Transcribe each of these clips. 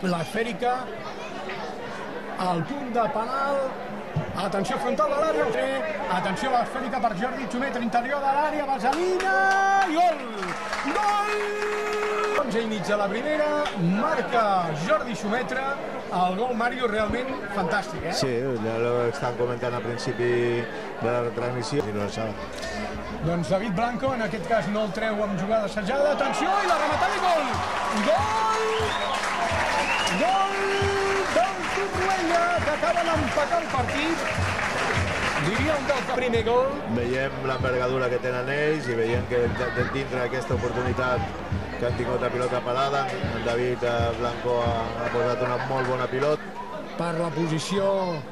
l'esfèrica al punt de penal. Atenció frontal de l'àrea, atenció a l'esfèrica per Jordi Xumetra, interior de l'àrea, vaselina i gol! Gol! 11 i mig de la primera, marca Jordi Xumetra, el gol, Mario, realment fantàstic, eh? Sí, ja ho estan comentant al principi de la retransmissió. Doncs David Blanco, en aquest cas no el treu amb jugada assajada, atenció, i la rematada i gol! Gol! Gol del Torroella, que acaba d'empatar el partit. Diríem del primer gol. Veiem l'envergadura que tenen ells i veiem que dintre aquesta oportunitat que han tingut la pilota parada, en David Blanco ha posat una molt bona pilota. Per la posició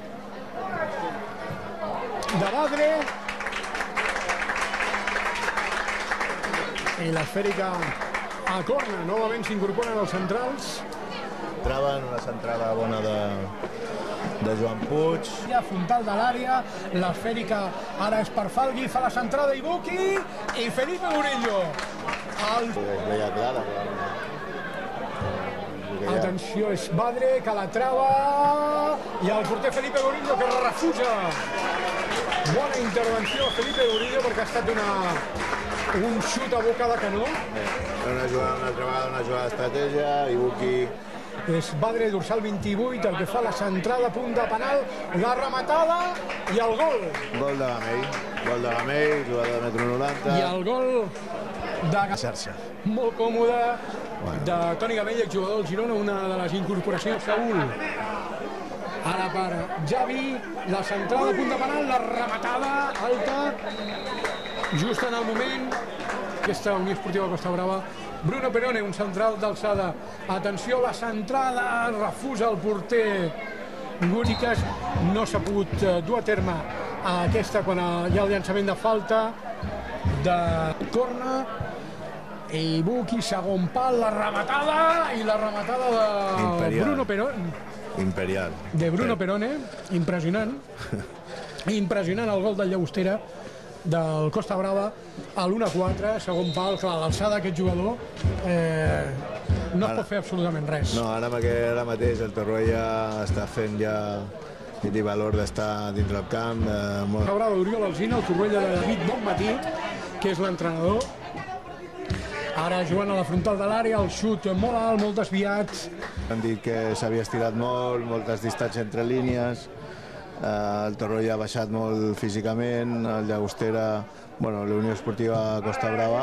de Badre. I l'esfèrica a corna, novament s'incorporen els centrals. Traven una centrada bona de Joan Puig. A frontal de l'àrea, l'esfèrica ara és per Falgui, fa la centrada i Buki, i Felipe Murillo. Es veia clara. Atenció, és Badre, que la trava, i el porter Felipe Murillo, que refusa. Bona intervenció Felipe Murillo, perquè ha estat un xut a boca de canó. Una altra vegada una jugada d'estratègia, i Buki... És Badre, dorsal 28, el que fa la centrada, punt de penal, la rematada i el gol. Gol de Gamell, jugador de metro 90. I el gol de xarxa. Molt còmode de Toni Gamell, exjugador del Girona, una de les incorporacions. Saúl. Ara per Javi, la centrada, punt de penal, la rematada alta, just en el moment. Aquesta Unió Esportiva Costa Brava. Bruno Perone, un central d'alçada. Atenció, la centrada, refusa el porter Gúriques. No s'ha pogut dur a terme aquesta quan hi ha el llançament de falta de corna. I Buki, segon pal, la rematada, i la rematada de Bruno Perone. Imperial. De Bruno Perone, impressionant. Impressionant el gol del Llagostera, del Costa Brava, a l'1-4, segon pal. Clar, l'alçada d'aquest jugador no es pot fer absolutament res. No, ara mateix el Torroella està fent ja i té valor d'estar dintre el camp. Costa Brava d'Oriol Alsina, el Torroella de David Bonmatí, que és l'entrenador. Ara jugant a la frontal de l'àrea, el xut molt alt, molt desviat. Han dit que s'havia estirat molt, moltes distàncies entre línies. El Torroella ha baixat molt físicament, el Llagostera, bueno, la Unió Esportiva Costa Brava.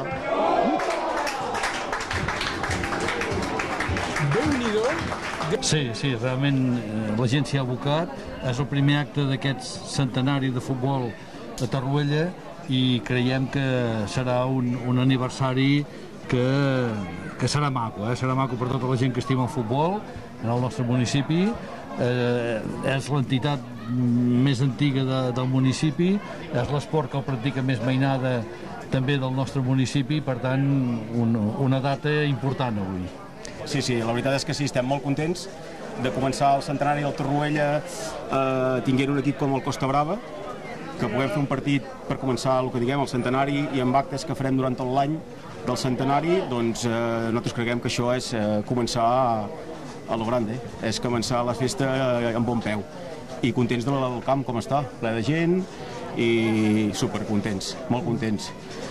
Déu-n'hi-do. Sí, realment la gent s'hi ha abocat. És el primer acte d'aquest centenari de futbol a Torroella i creiem que serà un aniversari que serà maco, serà maco per tota la gent que estima el futbol en el nostre municipi. És l'entitat més antiga del municipi, és l'esport que el practica més mainada també del nostre municipi, per tant una data important avui. Sí, la veritat és que sí, estem molt contents de començar el centenari del Torroella tinguent un equip com el Costa Brava, que puguem fer un partit per començar el que diguem el centenari i amb actes que farem durant tot l'any del centenari. Doncs nosaltres creiem que això és començar a lo grande, és començar la festa amb bon peu. I contents del camp com està, ple de gent i supercontents, molt contents.